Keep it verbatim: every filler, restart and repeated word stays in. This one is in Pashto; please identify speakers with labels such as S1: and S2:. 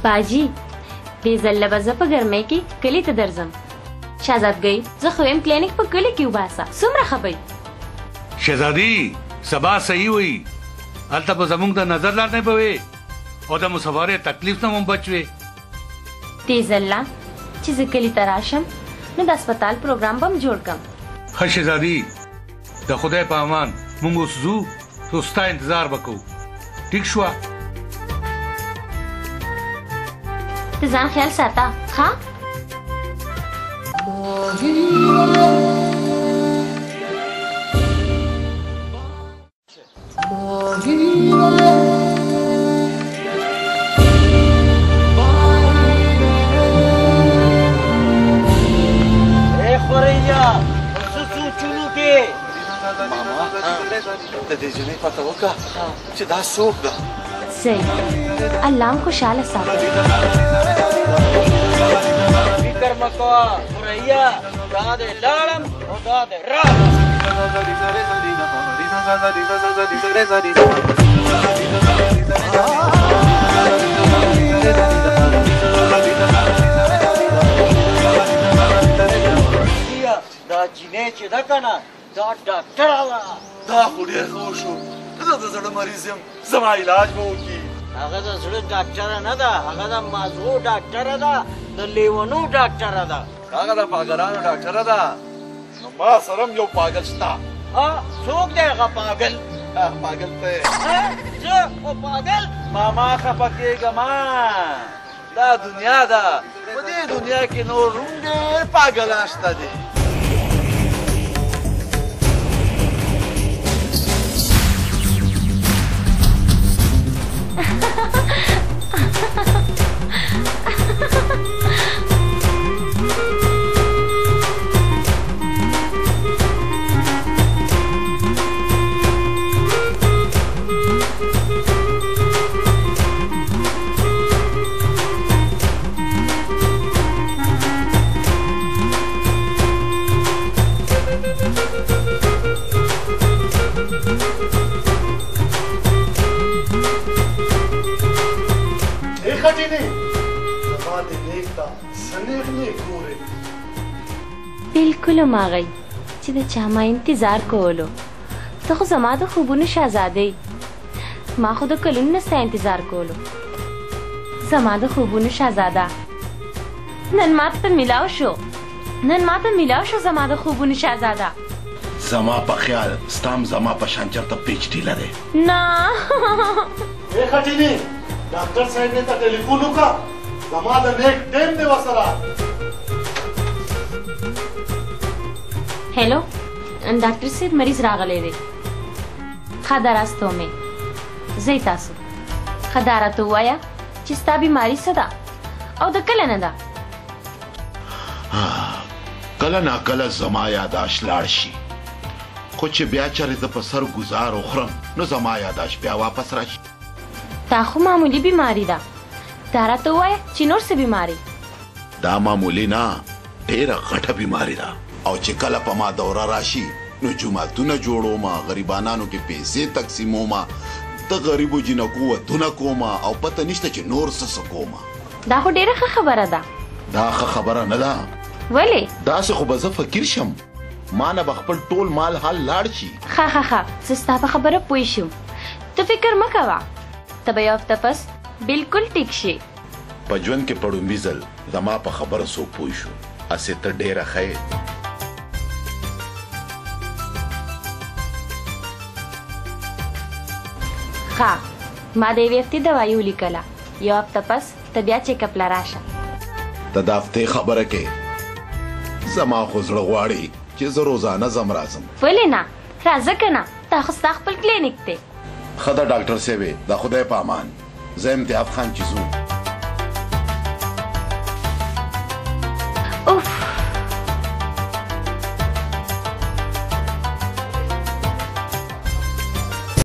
S1: باجی دې ځل به زه په ګرمۍ کې کلي ته درځم. شهزادګۍ زه خو یم کلینیک په کلي کې وباسه. څومره ښه به
S2: شهزادي سبا صحیح وي. هلته به زموږ د نظر لار نه به وي او د مسافرۍ تکلیف نه هم بچ وي.
S1: دې ځل چې زه کلي ته راشم نو د هسپتال پروګرام به م جوړ کړم.
S2: ښه شهزادي د خدای په امان موږ اوس ځو نو ستا انتظار به کوو. ټیک شوه؟
S1: ته ځان خیال ساته ښه؟
S3: د دې جنۍ پته وکړه چې دا څوک ده.
S1: صحیح الله هم خوشحاله ساته.
S4: فکر مه کوه ثریا، دا دې لاړم او دا دې راغلم. دا جنۍ چې ده که نه دا ډاکټره ده.
S3: دا خو ډېر ښه وشو. زه د زړه مریض یم، زما علاج به وکړي.
S4: هغه د زړه ډاکټره نه ده، هغه د مازغو ډاکټره ده، د لیونو ډاکټره ده.
S3: هغه د پاگلانو ډاکټره ده. نو ما سره هم یو پاگل شته.
S4: څوک دی هغه پاگل؟
S3: پاگل ته
S4: زه خو پاگل؟
S3: ماما خفه کېږه ما. دا دنیا ده، په دې دنیا کې نور هم ډېر پاگلان شته دي.
S1: بالکل هم هغی چې د چا ما انتظار کولو. ته خو زما د خوبونو شهزادۍ، ما خو د کلونو نه ستا انتظار کولو. زما د خوبونو شهزاده نن ما ته میلاو شو، نن ما ته میلاو شو زما د خوبونو شهزاده.
S5: زما په خیال ستا هم زما په شان چېرته پیچ ډیله دی.
S1: نه
S6: ای خټینې ډاکټر صاحب ته ټلیفون وکړه، زما د نیک ټیم دی ورسره.
S1: هلو ډاکټر صاحب مریض راغلی دی. ښه ده راستو مې ځئ تاسو. ښه دا راته ووایه چې ستا بیماري څه ده او د کله نه ده؟
S5: کله ناکله زما یاداشت لاړ شي، خو چې بیا چېرې زه په سر ګزار وخورم نو زما یاداشت بیا واپس راشي.
S1: دا خو معمولي بیماري ده. دا راته ووایه چې نور څه بیماري؟
S5: دا معمولي نه، ډېره غټه بیماري ده. او چې کله په ما دوره راشي نو جوماتونه جوړومه، غریبانانو کې پیسې تقسیمومه، د غریبو جنکو ودونه کومه او پته نشته چې نور څه څه کومه.
S1: دا خو ډېره ښه خبره ده.
S5: دا ښه خبره نه ده.
S1: ولې؟
S5: داسې خو به زه فقیر شم، ما نه به خپل ټول مال حال لاړ شي.
S1: ښه ښه ښه زه ستا په خبره پوه شوم. ته فکر مه کوه، ته به یو هفته پس بلکل ټیک شي.
S5: په ژوند کې په ړومبي ځل زما په خبره څوک پوه شو. هسې ته ډېره ښه یې.
S1: ښه ما د یوې هفتې دوایي ولیکله، یو هفته پس ته بیا چیکاپ له راشه.
S5: ته د هفتې خبره کې زما خو زړه غواړي چې زه روزانه ځم راځم.
S1: ولې نه؟ راځه که نه، دا خو ستا خپل کلینیک دی.
S5: ښه ده ډاکټر صاحبې، د خدای په امان. زه امتیاز خان چې ځو.